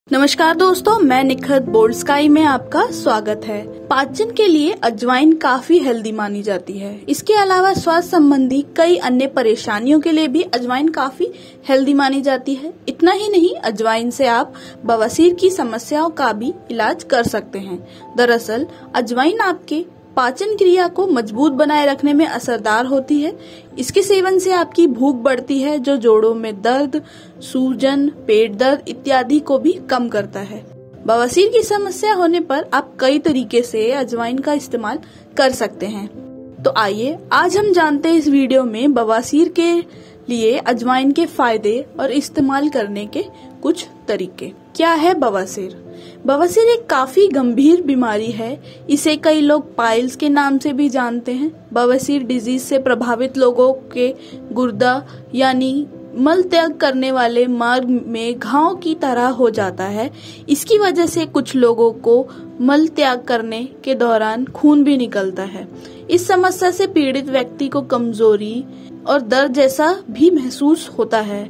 नमस्कार दोस्तों, मैं निखत बोल्ड स्काई में आपका स्वागत है। पाचन के लिए अजवाइन काफी हेल्दी मानी जाती है। इसके अलावा स्वास्थ्य संबंधी कई अन्य परेशानियों के लिए भी अजवाइन काफी हेल्दी मानी जाती है। इतना ही नहीं, अजवाइन से आप बवासीर की समस्याओं का भी इलाज कर सकते हैं। दरअसल अजवाइन आपके पाचन क्रिया को मजबूत बनाए रखने में असरदार होती है। इसके सेवन से आपकी भूख बढ़ती है, जो जोड़ों में दर्द, सूजन, पेट दर्द इत्यादि को भी कम करता है। बवासीर की समस्या होने पर आप कई तरीके से अजवाइन का इस्तेमाल कर सकते हैं। तो आइए आज हम जानते हैं इस वीडियो में बवासीर के लिए अजवाइन के फायदे और इस्तेमाल करने के कुछ तरीके। क्या है बवासीर? बवासीर एक काफी गंभीर बीमारी है। इसे कई लोग पाइल्स के नाम से भी जानते हैं। बवासीर डिजीज से प्रभावित लोगों के गुर्दा यानी मल त्याग करने वाले मार्ग में घाव की तरह हो जाता है। इसकी वजह से कुछ लोगों को मल त्याग करने के दौरान खून भी निकलता है। इस समस्या से पीड़ित व्यक्ति को कमजोरी और दर्द जैसा भी महसूस होता है।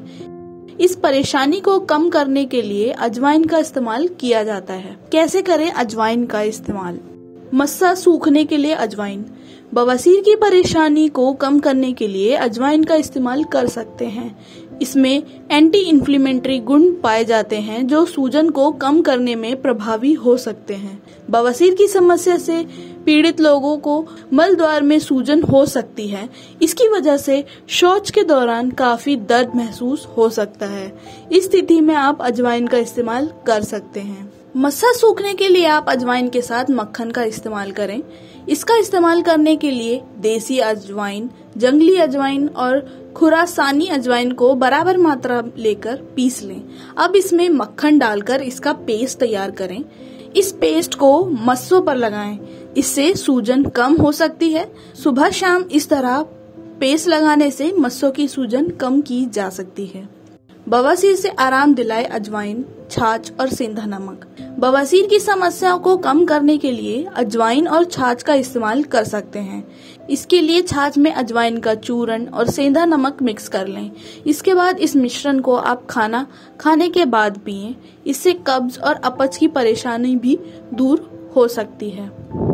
इस परेशानी को कम करने के लिए अजवाइन का इस्तेमाल किया जाता है। कैसे करें अजवाइन का इस्तेमाल? मस्सा सूखने के लिए अजवाइन। बवासीर की परेशानी को कम करने के लिए अजवाइन का इस्तेमाल कर सकते हैं। इसमें एंटी इन्फ्लेमेटरी गुण पाए जाते हैं जो सूजन को कम करने में प्रभावी हो सकते हैं। बवासीर की समस्या से पीड़ित लोगों को मल द्वार में सूजन हो सकती है। इसकी वजह से शौच के दौरान काफी दर्द महसूस हो सकता है। इस स्थिति में आप अजवाइन का इस्तेमाल कर सकते हैं। मस्सा सूखने के लिए आप अजवाइन के साथ मक्खन का इस्तेमाल करें। इसका इस्तेमाल करने के लिए देसी अजवाइन, जंगली अजवाइन और खुरासानी अजवाइन को बराबर मात्रा लेकर पीस लें। अब इसमें मक्खन डालकर इसका पेस्ट तैयार करें। इस पेस्ट को मस्सों पर लगाएं। इससे सूजन कम हो सकती है। सुबह शाम इस तरह पेस्ट लगाने से मस्सों की सूजन कम की जा सकती है। बवासीर से आराम दिलाए अजवाइन, छाछ और सेंधा नमक। बवासीर की समस्याओं को कम करने के लिए अजवाइन और छाछ का इस्तेमाल कर सकते हैं। इसके लिए छाछ में अजवाइन का चूर्ण और सेंधा नमक मिक्स कर लें। इसके बाद इस मिश्रण को आप खाना खाने के बाद पिएं। इससे कब्ज और अपच की परेशानी भी दूर हो सकती है।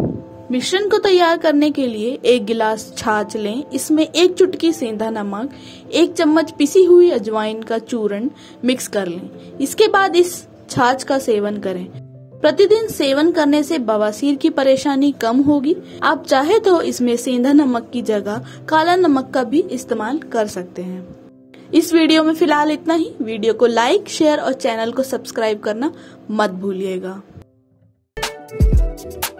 मिश्रण को तैयार करने के लिए 1 गिलास छाछ लें। इसमें 1 चुटकी सेंधा नमक, 1 चम्मच पिसी हुई अजवाइन का चूर्ण मिक्स कर लें। इसके बाद इस छाछ का सेवन करें। प्रतिदिन सेवन करने से बवासीर की परेशानी कम होगी। आप चाहे तो इसमें सेंधा नमक की जगह काला नमक का भी इस्तेमाल कर सकते हैं। इस वीडियो में फिलहाल इतना ही। वीडियो को लाइक, शेयर और चैनल को सब्सक्राइब करना मत भूलिएगा।